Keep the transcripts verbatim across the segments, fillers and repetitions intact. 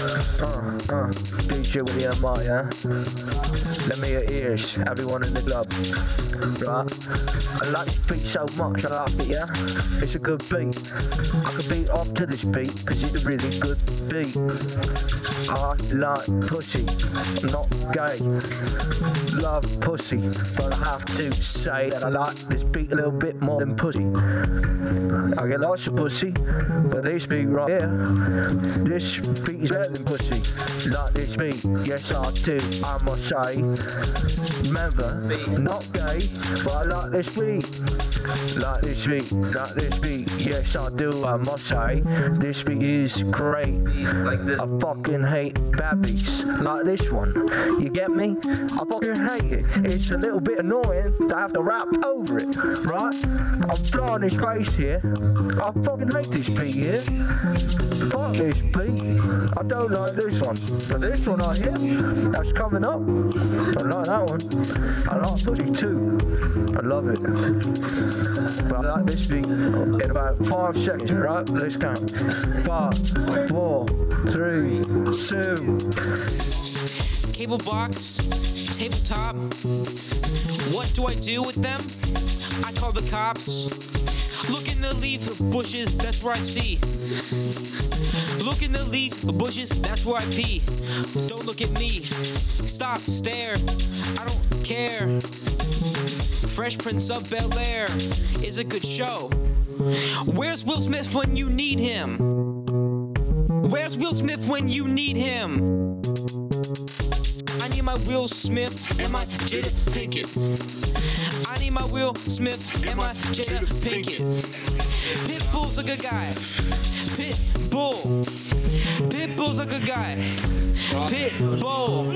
Uh, uh, D J with the M I, yeah? Let me your ears, everyone in the club. Right? I like this beat so much, I like it, yeah? It's a good beat. I could beat off to this beat, cause it's a really good beat. I like pussy, I'm not gay. Love pussy, but I have to say that I like this beat a little bit more than pussy. I get lots of pussy, but this beat right here, this beat is better than pussy. Like this beat, yes I do, I must say. Remember, not gay, but I like this beat. Like this beat, like this beat, yes I do, I must say. This beat is great. I fucking hate bad beats like this one. You get me? I fucking hate it. It's a little bit annoying to have to rap over it, right? I'm flying his face here. I fucking hate this beat here. Fuck this beat. I don't like this one. But this one right here, that's coming up. I like that one. I like pussy too. I love it. But I like this beat in about five seconds, right? Let's count. Five, four, three, two. Cable box, tabletop. What do I do with them? I call the cops. Look in the leaf bushes, that's where I see. Look in the leaf bushes, that's where I pee. Don't look at me. Stop, stare. I don't care. Fresh Prince of Bel-Air is a good show. Where's Will Smith when you need him? Where's Will Smith when you need him? I need my Will Smith and my Jada Pinkett. I need my Will Smith and my Jada Pinkett. Pitbull's a good guy. Pitbull. Pitbull's a good guy. Pitbull.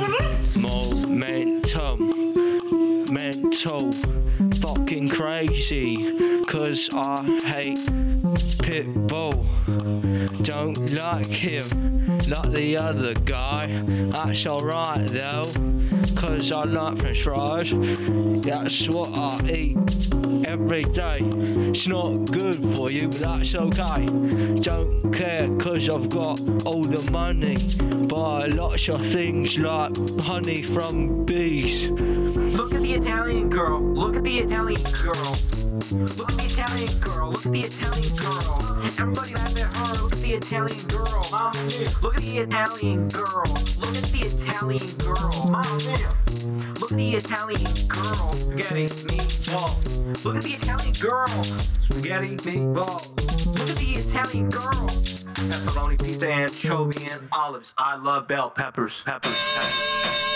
Momentum. Mental. Fucking crazy. Cause I hate Pitbull. Don't like him like the other guy. That's alright though, cause I like french fries. That's what I eat every day. It's not good for you, but that's okay. Don't care cause I've got all the money. Buy lots of things like honey from bees. Look at the Italian girl. Look at the Italian girl. Look at the Italian girl. Look at the Italian girl. Everybody laugh at her. Look at the Italian girl. Look at the Italian girl. Look at the Italian girl. Look at the Italian girl. Spaghetti meatballs. Look at the Italian girl. Spaghetti meatballs. Look at the Italian girl. Pepperoni, pizza, anchovy, and olives. I love bell peppers. Peppers. Peppers.